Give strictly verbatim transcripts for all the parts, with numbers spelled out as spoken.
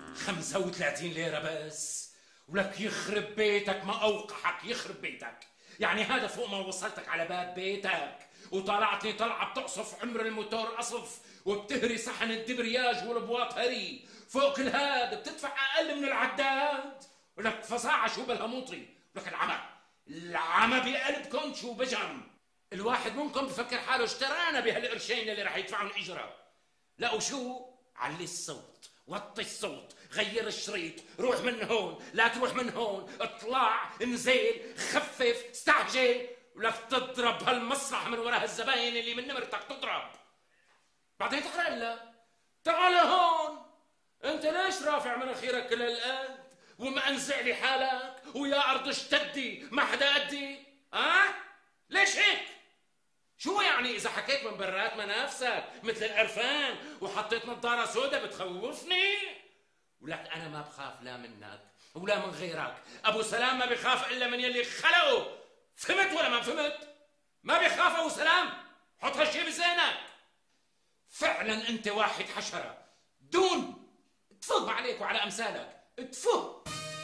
خمسة وثلاثين ليرة بس، ولك يخرب بيتك ما أوقحك، يخرب بيتك. يعني هذا فوق ما وصلتك على باب بيتك وطلعتني طلعة بتقصف عمر الموتور قصف وبتهري صحن الدبرياج والبواط هري. فوق كل هذا بتدفع أقل من العداد، ولك فصاعة شو بالهموطي، ولك العمى العمى بقلبكم شو بجم. الواحد منكم بفكر حاله اشترانا بهالقرشين اللي رح يدفعهم اجره. لا وشو؟ علي الصوت، وطي الصوت، غير الشريط، روح من هون، لا تروح من هون، اطلع، انزل، خفف، استعجل، ولك تضرب هالمسرح من وراء الزباين اللي من نمرتك تضرب. بعدين تعال هلا، تعال هون، انت ليش رافع مناخيرك كل هالقد ومأنزع لي حالك ويا ارض اشتدي ما حدا قدي؟ ها؟ أه؟ ليش هيك؟ شو يعني اذا حكيت من برات منافسك مثل القرفان وحطيت نظاره سودا بتخوفني؟ ولك انا ما بخاف لا منك ولا من غيرك، ابو سلام ما بيخاف الا من يلي خلقه. فهمت ولا ما فهمت؟ ما بيخاف ابو سلام، حط هالشي بذهنك. فعلا انت واحد حشره دون تفه عليك وعلى امثالك، تفه.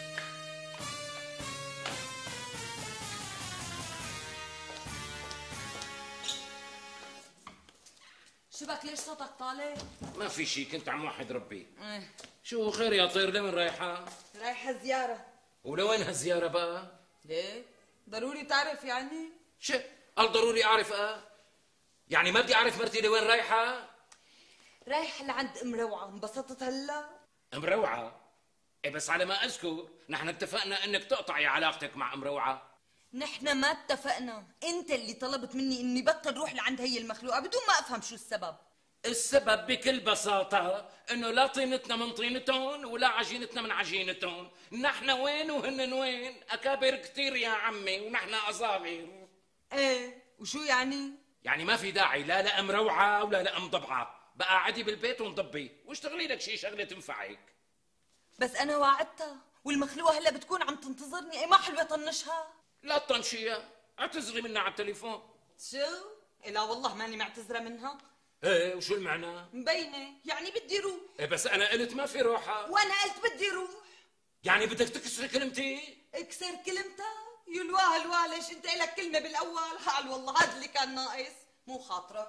شبك ليش صوتك طالع؟ ما في شي، كنت عم وحد ربي. ايه شو خير يا طير؟ لمن رايحة؟ رايحة زيارة. ولوين هالزيارة بقى؟ ليه؟ ضروري تعرف يعني؟ شو؟ قال ضروري اعرف اه؟ يعني ما بدي اعرف مرتي لوين رايحة؟ رايحة لعند ام روعة، انبسطت هلا؟ ام روعة؟ ايه بس على ما اذكر نحن اتفقنا انك تقطعي علاقتك مع ام روعة. نحن ما اتفقنا، انت اللي طلبت مني اني بطل روح لعند هي المخلوقة بدون ما افهم شو السبب. السبب بكل بساطة انه لا طينتنا من طينتهم ولا عجينتنا من عجينتهم، نحن وين وهن وين، اكابر كثير يا عمي ونحن اصاغر. ايه وشو يعني؟ يعني ما في داعي لا لأم روعة ولا لأم ضبعة، بقى عادي بالبيت ونضبي واشتغلي لك شي شغلة تنفعك. بس انا وعدتها والمخلوقة هلا بتكون عم تنتظرني، ايه ما حلوة طنشها؟ لا تطنشيها، اعتذري منها على التليفون. شو؟ إيه لا والله ماني معتذرة منها. ايه وشو المعنى؟ مبينة، يعني بدي روح. ايه بس انا قلت ما في روحة. وانا قلت بدي روح. يعني بدك تكسري كلمتي؟ اكسر كلمتها؟ يلواه الواه، ليش انت لك كلمة بالاول؟ حال والله هذا اللي كان ناقص، مو خاطرك.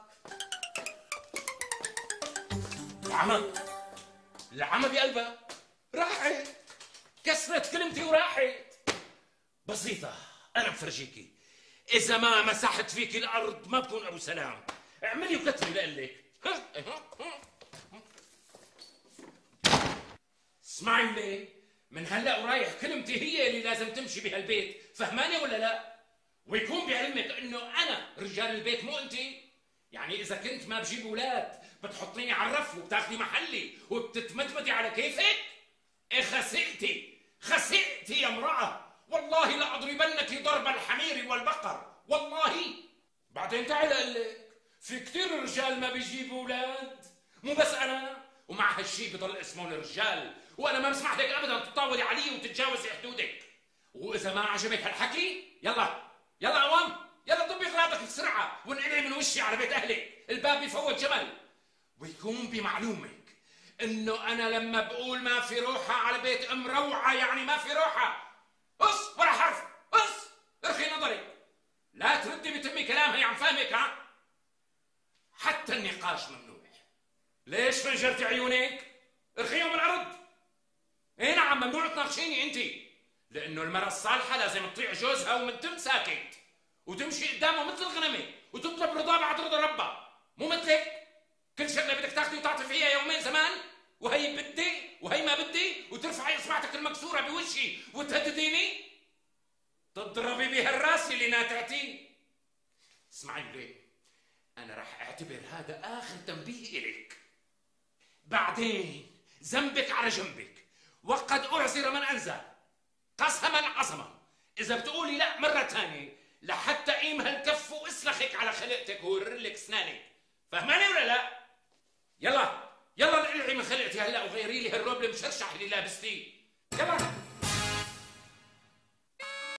العمى العمى بقلبها راحت، كسرت كلمتي وراحت. بسيطة، انا بفرجيكي، اذا ما مسحت فيك الارض ما بكون ابو سلام. اعملي وكتبي لقلك. اسمعي لي، من هلا ورايح كلمتي هي اللي لازم تمشي بهالبيت، فهماني ولا لا؟ ويكون بعلمك انه انا رجال البيت مو انت. يعني اذا كنت ما بجيب اولاد بتحطيني على الرف وبتاخذي محلي وبتتمدمدي على كيفك. ايه خسئتي خسئتي يا امرأة، والله لأضربنك ضرب الحمير والبقر والله. بعدين تعال اقول لك، في كثير رجال ما بيجيبوا اولاد، مو بس انا، ومع هالشي بضل اسمه الرجال، وانا ما بسمح لك ابدا تطاولي علي وتتجاوزي حدودك. واذا ما عجبك هالحكي يلا يلا قوم، يلا ضبي اغراضك بسرعه وانقلي من وشي على بيت اهلك، الباب بفوت جمل. ويكون بمعلومك انه انا لما بقول ما في روحه على بيت ام روعه يعني ما في روحه. قص ولا حرف، قص، ارخي نظرك، لا تردي بتمي كلام، هي عم فاهمك ها؟ حتى النقاش ممنوع. ليش فنجرتي عيونك؟ ارخيهم الارض. اي نعم ممنوع تناقشيني انت، لانه المرأة الصالحة لازم تطيع جوزها ومن تم ساكت وتمشي قدامه مثل الغنمة وتطلب رضا بعد رضا ربها، مو مثلك كل شغلة بدك تاخذي وتعطي فيها يومين زمان، وهي بدي وهي ما بدي، وترفعي اصبعتك المكسورة بوشي وتهدديني تضربي بها الراس اللي ناتعتي. اسمعي لي، انا رح اعتبر هذا اخر تنبيه اليك، بعدين ذنبك على جنبك، وقد اعذر من انذر، قسما عظما اذا بتقولي لا مرة ثانية لحتى قيم هالكف واسلخك على خلقتك وورلك اسنانك، فهماني ولا لا؟ يلا يلا انقلعي من خلقتي هلا وغيري لي هالروب المشرشح اللي لابستيه، يلا.